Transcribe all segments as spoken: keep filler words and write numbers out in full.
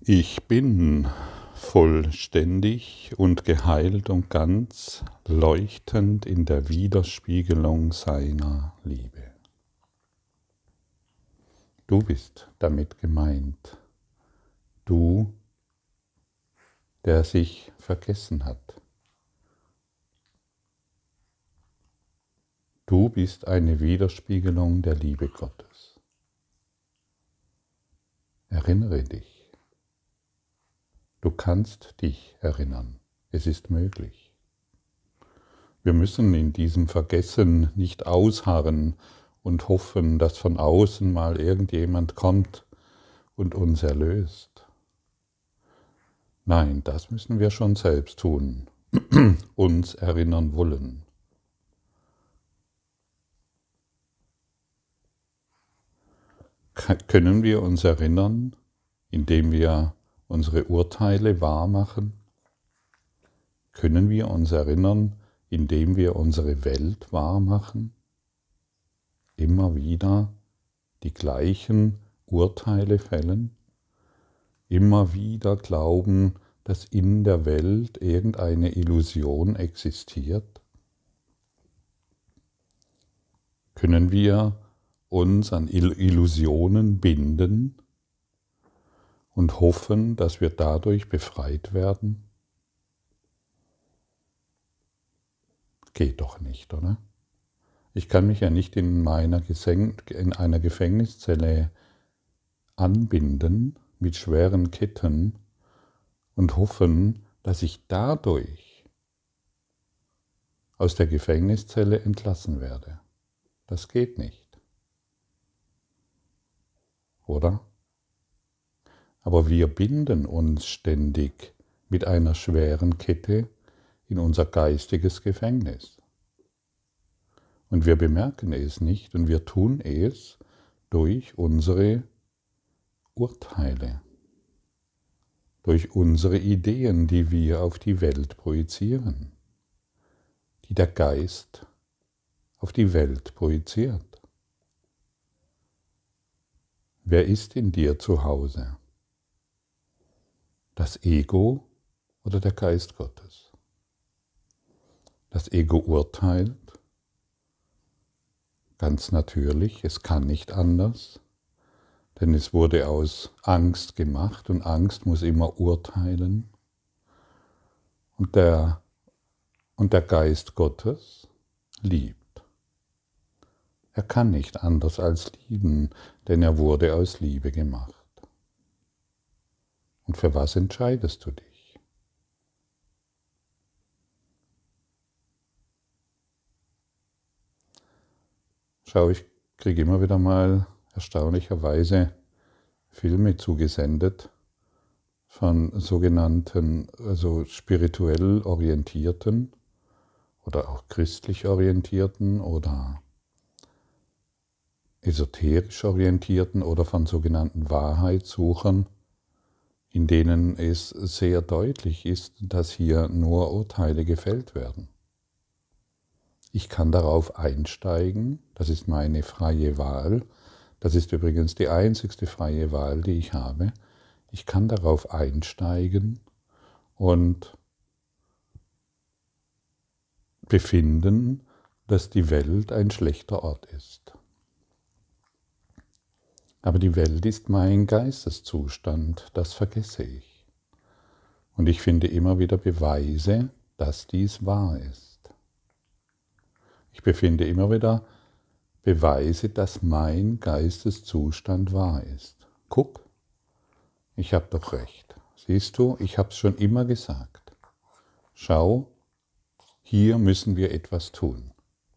Ich bin vollständig und geheilt und ganz leuchtend in der Widerspiegelung seiner Liebe. Du bist damit gemeint. Du, der sich vergessen hat. Du bist eine Widerspiegelung der Liebe Gottes. Erinnere dich. Du kannst dich erinnern. Es ist möglich. Wir müssen in diesem Vergessen nicht ausharren und hoffen, dass von außen mal irgendjemand kommt und uns erlöst. Nein, das müssen wir schon selbst tun, uns erinnern wollen. Können wir uns erinnern, indem wir unsere Urteile wahr machen? Können wir uns erinnern, indem wir unsere Welt wahr machen? Immer wieder die gleichen Urteile fällen? Immer wieder glauben, dass in der Welt irgendeine Illusion existiert? Können wir uns an Illusionen binden und hoffen, dass wir dadurch befreit werden? Geht doch nicht, oder? Ich kann mich ja nicht in, meiner Geseng- in einer Gefängniszelle anbinden mit schweren Ketten und hoffen, dass ich dadurch aus der Gefängniszelle entlassen werde. Das geht nicht. Oder? Aber wir binden uns ständig mit einer schweren Kette in unser geistiges Gefängnis. Und wir bemerken es nicht und wir tun es durch unsere Urteile, durch unsere Ideen, die wir auf die Welt projizieren, die der Geist auf die Welt projiziert. Wer ist in dir zu Hause? Das Ego oder der Geist Gottes? Das Ego urteilt, ganz natürlich, es kann nicht anders, denn es wurde aus Angst gemacht und Angst muss immer urteilen. Und der, und der Geist Gottes liebt. Er kann nicht anders als lieben, denn er wurde aus Liebe gemacht. Und für was entscheidest du dich? Schau, ich kriege immer wieder mal erstaunlicherweise Filme zugesendet von sogenannten, also spirituell orientierten oder auch christlich orientierten oder esoterisch orientierten oder von sogenannten Wahrheitssuchern, in denen es sehr deutlich ist, dass hier nur Urteile gefällt werden. Ich kann darauf einsteigen, das ist meine freie Wahl, das ist übrigens die einzigste freie Wahl, die ich habe. Ich kann darauf einsteigen und befinden, dass die Welt ein schlechter Ort ist. Aber die Welt ist mein Geisteszustand, das vergesse ich. Und ich finde immer wieder Beweise, dass dies wahr ist. Ich befinde immer wieder Beweise, dass mein Geisteszustand wahr ist. Guck, ich habe doch recht. Siehst du, ich habe es schon immer gesagt. Schau, hier müssen wir etwas tun.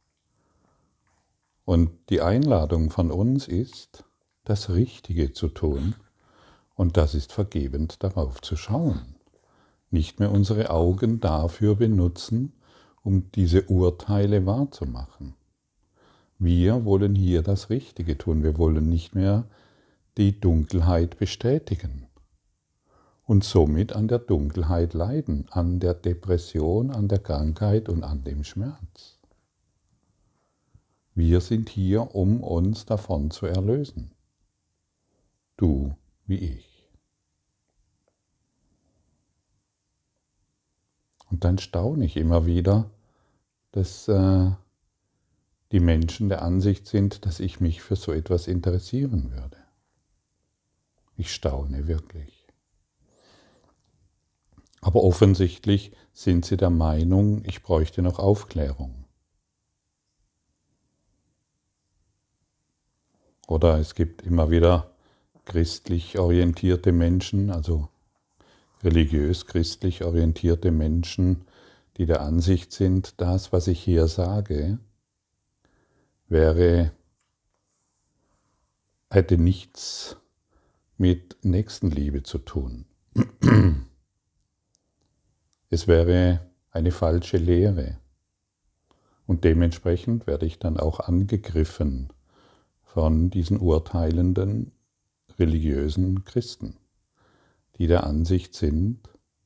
Und die Einladung von uns ist, das Richtige zu tun, und das ist vergebend darauf zu schauen. Nicht mehr unsere Augen dafür benutzen, um diese Urteile wahrzumachen. Wir wollen hier das Richtige tun, wir wollen nicht mehr die Dunkelheit bestätigen und somit an der Dunkelheit leiden, an der Depression, an der Krankheit und an dem Schmerz. Wir sind hier, um uns davon zu erlösen. Du wie ich. Und dann staune ich immer wieder, dass äh, die Menschen der Ansicht sind, dass ich mich für so etwas interessieren würde. Ich staune wirklich. Aber offensichtlich sind sie der Meinung, ich bräuchte noch Aufklärung. Oder es gibt immer wieder christlich orientierte Menschen, also religiös-christlich orientierte Menschen, die der Ansicht sind, das, was ich hier sage, wäre, hätte nichts mit Nächstenliebe zu tun. Es wäre eine falsche Lehre. Und dementsprechend werde ich dann auch angegriffen von diesen urteilenden religiösen Christen, die der Ansicht sind,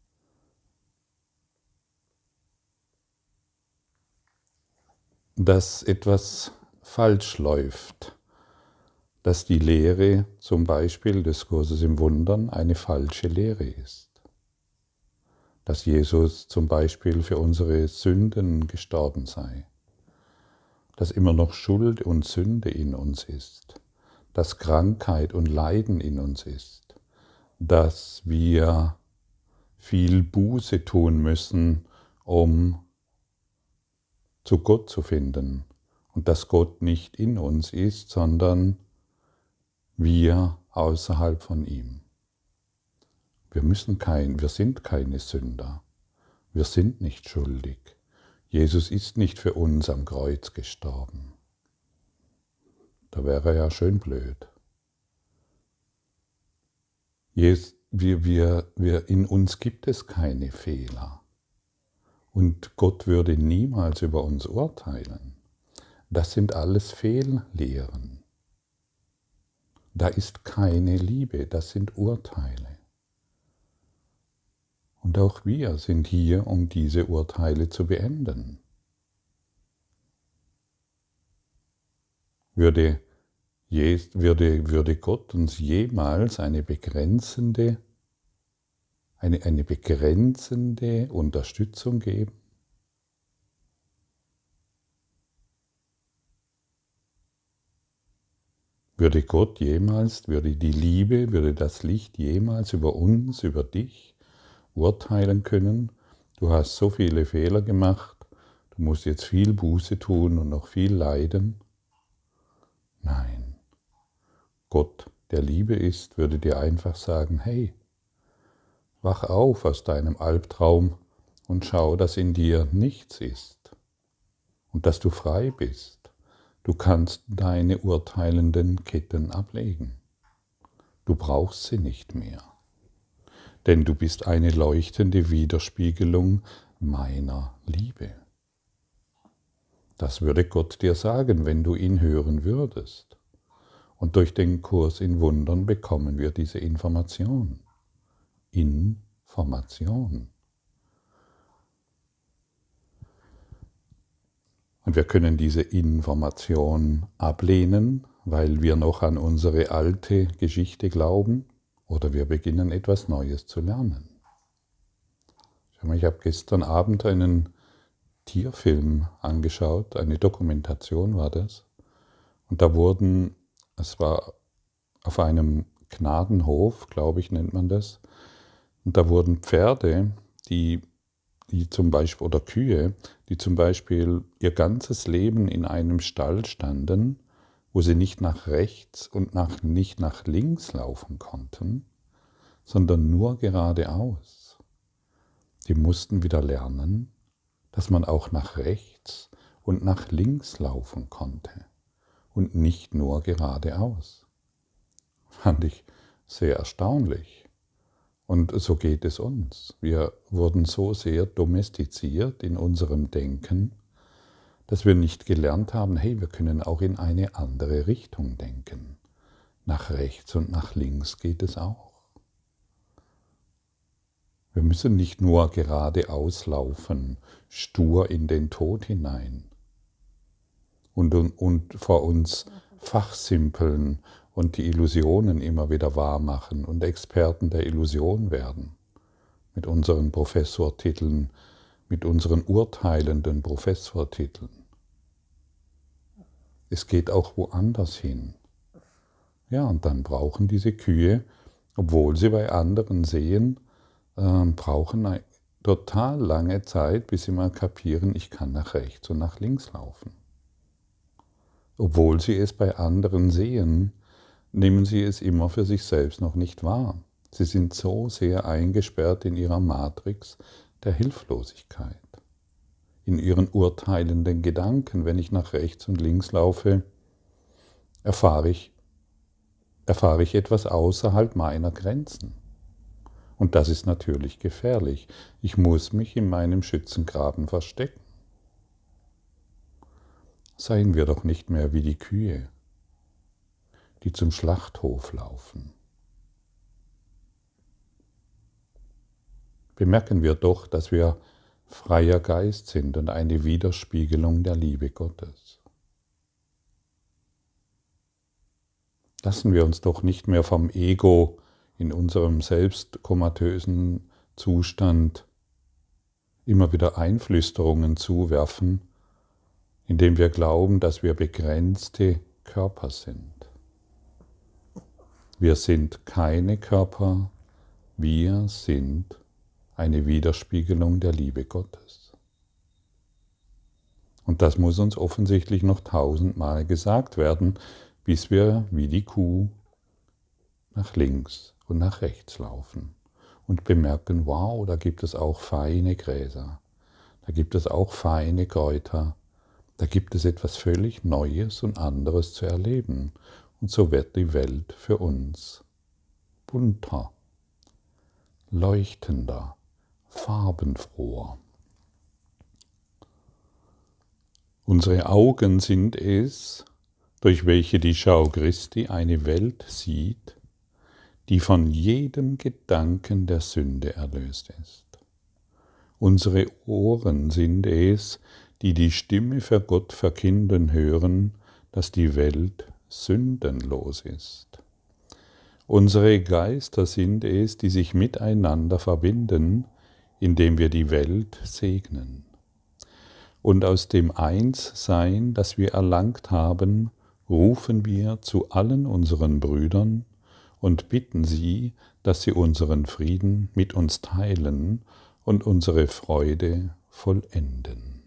dass etwas falsch läuft, dass die Lehre zum Beispiel des Kurses im Wundern eine falsche Lehre ist, dass Jesus zum Beispiel für unsere Sünden gestorben sei, dass immer noch Schuld und Sünde in uns ist, dass Krankheit und Leiden in uns ist, dass wir viel Buße tun müssen, um zu Gott zu finden und dass Gott nicht in uns ist, sondern wir außerhalb von ihm. Wir müssen kein, wir sind keine Sünder. Wir sind nicht schuldig. Jesus ist nicht für uns am Kreuz gestorben. Da wäre er ja schön blöd. Wir, wir, wir, in uns gibt es keine Fehler. Und Gott würde niemals über uns urteilen. Das sind alles Fehllehren. Da ist keine Liebe, das sind Urteile. Und auch wir sind hier, um diese Urteile zu beenden. Würde, würde, würde Gott uns jemals eine begrenzende, eine, eine begrenzende Unterstützung geben? Würde Gott jemals, würde die Liebe, würde das Licht jemals über uns, über dich urteilen können? Du hast so viele Fehler gemacht, du musst jetzt viel Buße tun und noch viel leiden. Nein, Gott, der Liebe ist, würde dir einfach sagen, hey, wach auf aus deinem Albtraum und schau, dass in dir nichts ist und dass du frei bist. Du kannst deine urteilenden Ketten ablegen. Du brauchst sie nicht mehr, denn du bist eine leuchtende Widerspiegelung meiner Liebe. Das würde Gott dir sagen, wenn du ihn hören würdest. Und durch den Kurs in Wundern bekommen wir diese Information. Information. Und wir können diese Information ablehnen, weil wir noch an unsere alte Geschichte glauben, oder wir beginnen etwas Neues zu lernen. Ich habe gestern Abend einen Tierfilm angeschaut, eine Dokumentation war das. Und da wurden, es war auf einem Gnadenhof, glaube ich, nennt man das, und da wurden Pferde, die die zum Beispiel, oder Kühe, die zum Beispiel ihr ganzes Leben in einem Stall standen, wo sie nicht nach rechts und nach, nicht nach links laufen konnten, sondern nur geradeaus. Die mussten wieder lernen, dass man auch nach rechts und nach links laufen konnte und nicht nur geradeaus. Fand ich sehr erstaunlich. Und so geht es uns. Wir wurden so sehr domestiziert in unserem Denken, dass wir nicht gelernt haben, hey, wir können auch in eine andere Richtung denken. Nach rechts und nach links geht es auch. Wir müssen nicht nur geradeaus laufen, stur in den Tod hinein und, und, und vor uns fachsimpeln und die Illusionen immer wieder wahr machen und Experten der Illusion werden. Mit unseren Professortiteln mit unseren urteilenden Professortiteln. Es geht auch woanders hin. Ja, und dann brauchen diese Kühe, obwohl sie bei anderen sehen, äh, brauchen eine total lange Zeit, bis sie mal kapieren, ich kann nach rechts und nach links laufen. Obwohl sie es bei anderen sehen, nehmen sie es immer für sich selbst noch nicht wahr. Sie sind so sehr eingesperrt in ihrer Matrix der Hilflosigkeit, in ihren urteilenden Gedanken. Wenn ich nach rechts und links laufe, erfahre ich, erfahre ich etwas außerhalb meiner Grenzen. Und das ist natürlich gefährlich. Ich muss mich in meinem Schützengraben verstecken. Seien wir doch nicht mehr wie die Kühe, die zum Schlachthof laufen. Bemerken wir doch, dass wir freier Geist sind und eine Widerspiegelung der Liebe Gottes. Lassen wir uns doch nicht mehr vom Ego in unserem selbstkomatösen Zustand immer wieder Einflüsterungen zuwerfen, indem wir glauben, dass wir begrenzte Körper sind. Wir sind keine Körper, wir sind eine Widerspiegelung der Liebe Gottes. Und das muss uns offensichtlich noch tausendmal gesagt werden, bis wir wie die Kuh nach links und nach rechts laufen und bemerken, wow, da gibt es auch feine Gräser, da gibt es auch feine Kräuter, da gibt es etwas völlig Neues und anderes zu erleben. Und so wird die Welt für uns bunter, leuchtender, farbenfroher. Unsere Augen sind es, durch welche die Schau Christi eine Welt sieht, die von jedem Gedanken der Sünde erlöst ist. Unsere Ohren sind es, die die Stimme für Gott verkünden hören, dass die Welt sündenlos ist. Unsere Geister sind es, die sich miteinander verbinden, indem wir die Welt segnen. Und aus dem Einssein, das wir erlangt haben, rufen wir zu allen unseren Brüdern und bitten sie, dass sie unseren Frieden mit uns teilen und unsere Freude vollenden.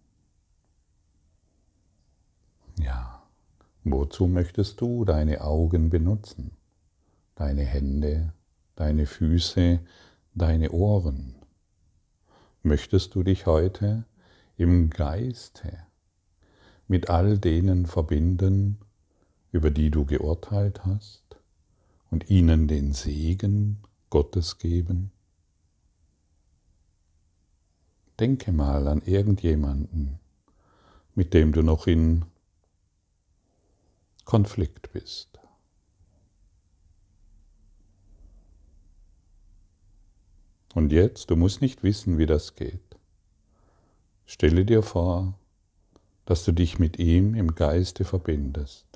Ja, wozu möchtest du deine Augen benutzen? Deine Hände, deine Füße, deine Ohren? Möchtest du dich heute im Geiste mit all denen verbinden, über die du geurteilt hast, und ihnen den Segen Gottes geben? Denke mal an irgendjemanden, mit dem du noch in Konflikt bist. Und jetzt, du musst nicht wissen, wie das geht. Stelle dir vor, dass du dich mit ihm im Geiste verbindest.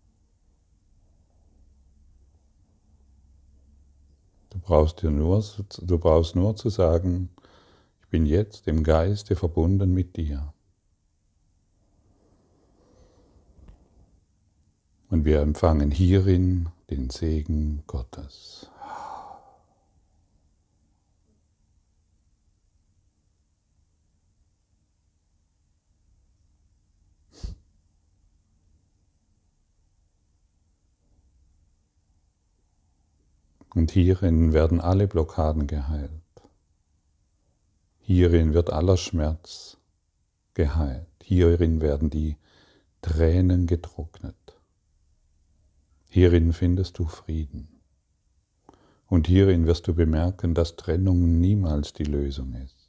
Du brauchst, dir nur, du brauchst nur zu sagen, ich bin jetzt im Geiste verbunden mit dir. Und wir empfangen hierin den Segen Gottes. Und hierin werden alle Blockaden geheilt. Hierin wird aller Schmerz geheilt. Hierin werden die Tränen getrocknet. Hierin findest du Frieden. Und hierin wirst du bemerken, dass Trennung niemals die Lösung ist.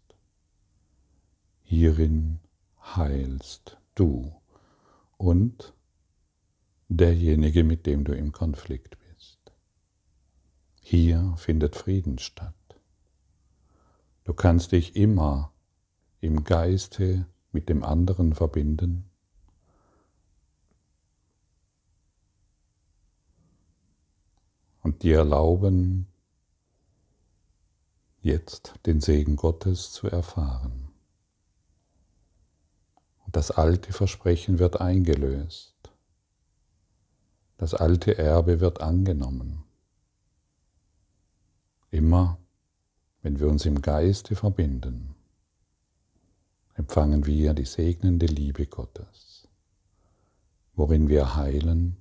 Hierin heilst du und derjenige, mit dem du im Konflikt bist. Hier findet Frieden statt. Du kannst dich immer im Geiste mit dem anderen verbinden. Und dir erlauben, jetzt den Segen Gottes zu erfahren. Und das alte Versprechen wird eingelöst. Das alte Erbe wird angenommen. Immer, wenn wir uns im Geiste verbinden, empfangen wir die segnende Liebe Gottes, worin wir heilen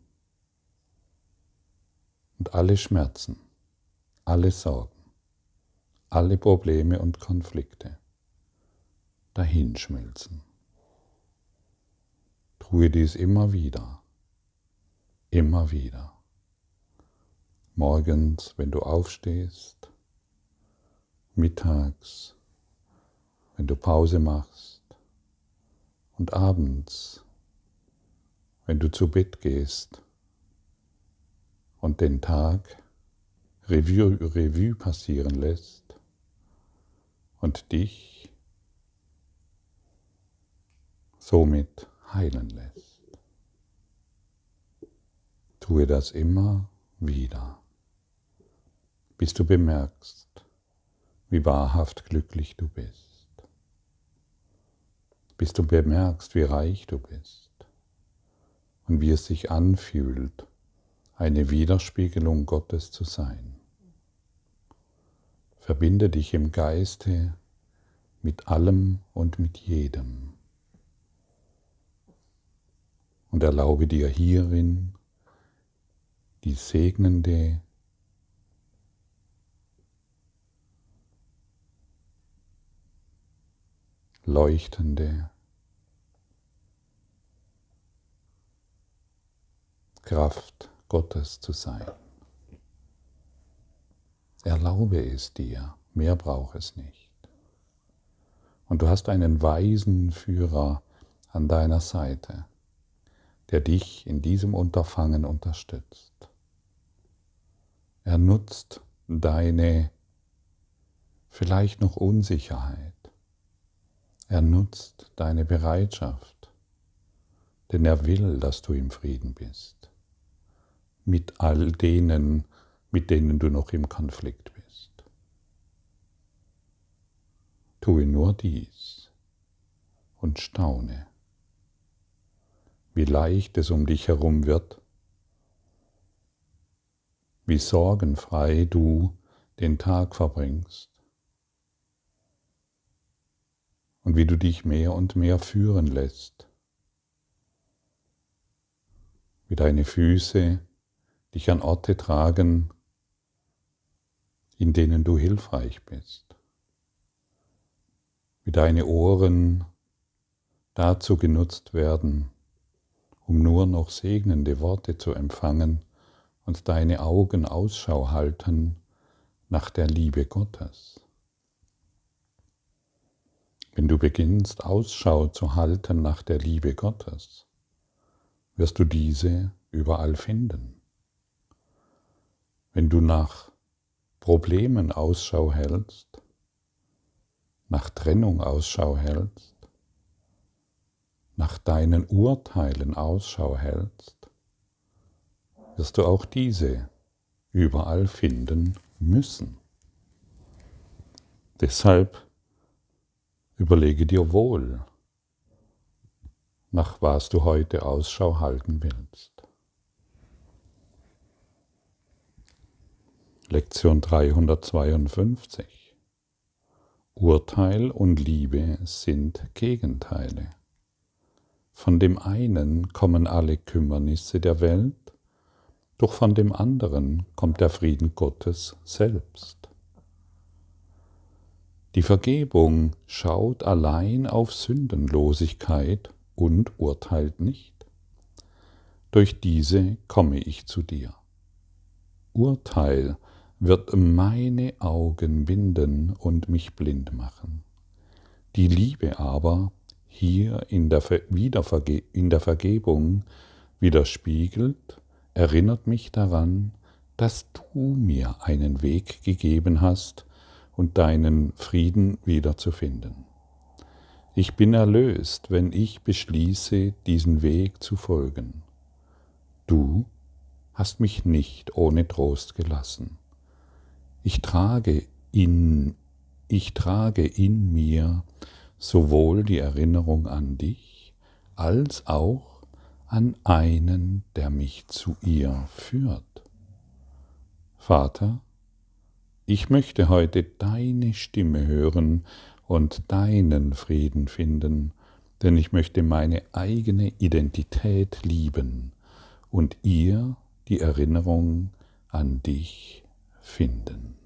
und alle Schmerzen, alle Sorgen, alle Probleme und Konflikte dahinschmelzen. Tue dies immer wieder, immer wieder. Morgens, wenn du aufstehst, mittags, wenn du Pause machst und abends, wenn du zu Bett gehst und den Tag Revue, Revue passieren lässt und dich somit heilen lässt. Tue das immer wieder, bis du bemerkst, wie wahrhaft glücklich du bist, bis du bemerkst, wie reich du bist und wie es sich anfühlt, eine Widerspiegelung Gottes zu sein. Verbinde dich im Geiste mit allem und mit jedem und erlaube dir hierin die segnende, leuchtende Kraft Gottes zu sein. Erlaube es dir, mehr braucht es nicht. Und du hast einen weisen Führer an deiner Seite, der dich in diesem Unterfangen unterstützt. Er nutzt deine vielleicht noch Unsicherheit. Er nutzt deine Bereitschaft, denn er will, dass du im Frieden bist. Mit all denen, mit denen du noch im Konflikt bist. Tue nur dies und staune, wie leicht es um dich herum wird, wie sorgenfrei du den Tag verbringst und wie du dich mehr und mehr führen lässt, wie deine Füße dich an Orte tragen, in denen du hilfreich bist, wie deine Ohren dazu genutzt werden, um nur noch segnende Worte zu empfangen und deine Augen Ausschau halten nach der Liebe Gottes. Wenn du beginnst, Ausschau zu halten nach der Liebe Gottes, wirst du diese überall finden. Wenn du nach Problemen Ausschau hältst, nach Trennung Ausschau hältst, nach deinen Urteilen Ausschau hältst, wirst du auch diese überall finden müssen. Deshalb überlege dir wohl, nach was du heute Ausschau halten willst. Lektion dreihundertzweiundfünfzig. Urteil und Liebe sind Gegenteile. Von dem einen kommen alle Kümmernisse der Welt, doch von dem anderen kommt der Frieden Gottes selbst. Die Vergebung schaut allein auf Sündenlosigkeit und urteilt nicht. Durch diese komme ich zu dir. Urteil wird meine Augen binden und mich blind machen. Die Liebe aber hier in der, Wiederverge- in der Vergebung widerspiegelt, erinnert mich daran, dass du mir einen Weg gegeben hast und deinen Frieden wiederzufinden. Ich bin erlöst, wenn ich beschließe, diesen Weg zu folgen. Du hast mich nicht ohne Trost gelassen. Ich trage in, ich trage in mir sowohl die Erinnerung an dich als auch an einen, der mich zu ihr führt. Vater, ich möchte heute deine Stimme hören und deinen Frieden finden, denn ich möchte meine eigene Identität lieben und ihr die Erinnerung an dich finden.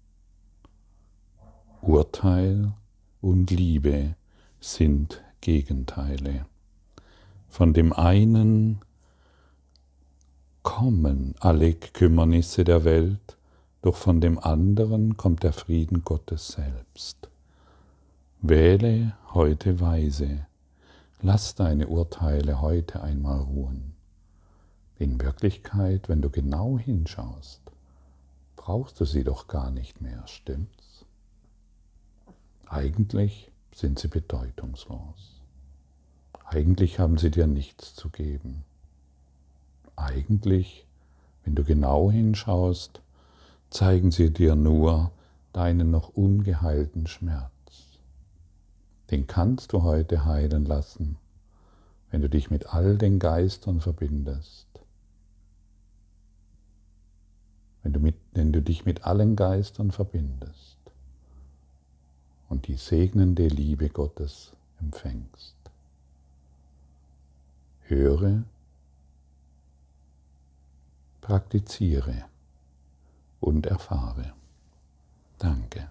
Urteil und Liebe sind Gegenteile. Von dem einen kommen alle Kümmernisse der Welt, doch von dem anderen kommt der Frieden Gottes selbst. Wähle heute weise, lass deine Urteile heute einmal ruhen. In Wirklichkeit, wenn du genau hinschaust, brauchst du sie doch gar nicht mehr, stimmt's? Eigentlich sind sie bedeutungslos. Eigentlich haben sie dir nichts zu geben. Eigentlich, wenn du genau hinschaust, zeigen sie dir nur deinen noch ungeheilten Schmerz. Den kannst du heute heilen lassen, wenn du dich mit all den Geistern verbindest. Wenn du, mit, wenn du dich mit allen Geistern verbindest und die segnende Liebe Gottes empfängst. Höre, praktiziere und erfahre. Danke.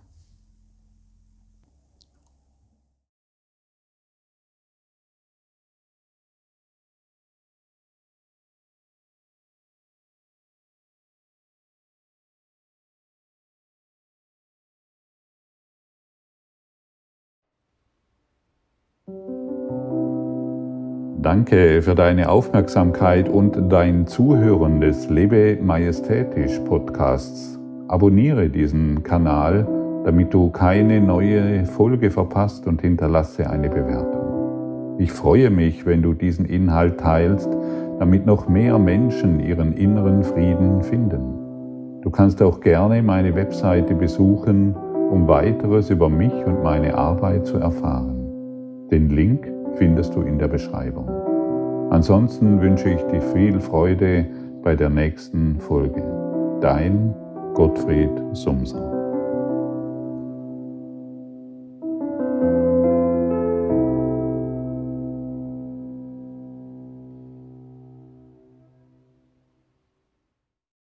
Danke für deine Aufmerksamkeit und dein Zuhören des Lebe Majestätisch Podcasts. Abonniere diesen Kanal, damit du keine neue Folge verpasst, und hinterlasse eine Bewertung. Ich freue mich, wenn du diesen Inhalt teilst, damit noch mehr Menschen ihren inneren Frieden finden. Du kannst auch gerne meine Webseite besuchen, um weiteres über mich und meine Arbeit zu erfahren. Den Link findest du in der Beschreibung. Ansonsten wünsche ich dir viel Freude bei der nächsten Folge. Dein Gottfried Sumser.